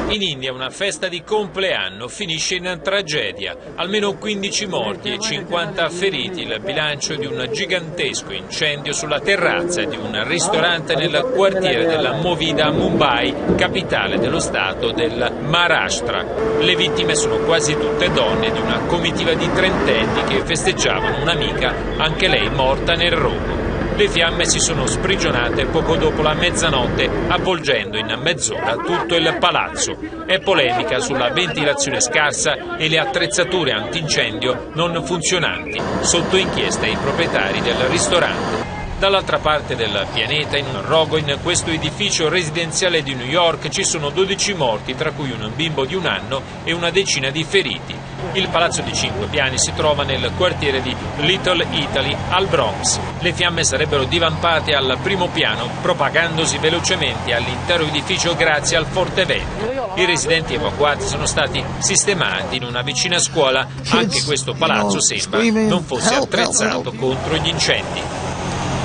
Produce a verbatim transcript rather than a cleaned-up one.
In India una festa di compleanno finisce in tragedia. Almeno quindici morti e cinquanta feriti, il bilancio di un gigantesco incendio sulla terrazza di un ristorante nel quartiere della Movida a Mumbai, capitale dello stato del Maharashtra. Le vittime sono quasi tutte donne di una comitiva di trentenni che festeggiavano un'amica, anche lei morta nel rogo. Le fiamme si sono sprigionate poco dopo la mezzanotte, avvolgendo in mezz'ora tutto il palazzo. È polemica sulla ventilazione scarsa e le attrezzature antincendio non funzionanti. Sotto inchiesta i proprietari del ristorante. Dall'altra parte del pianeta, in un rogo in questo edificio residenziale di New York, ci sono dodici morti, tra cui un bimbo di un anno e una decina di feriti. Il palazzo di cinque piani si trova nel quartiere di Little Italy, al Bronx. Le fiamme sarebbero divampate al primo piano, propagandosi velocemente all'intero edificio grazie al forte vento. I residenti evacuati sono stati sistemati in una vicina scuola. Anche questo palazzo sembra non fosse attrezzato contro gli incendi.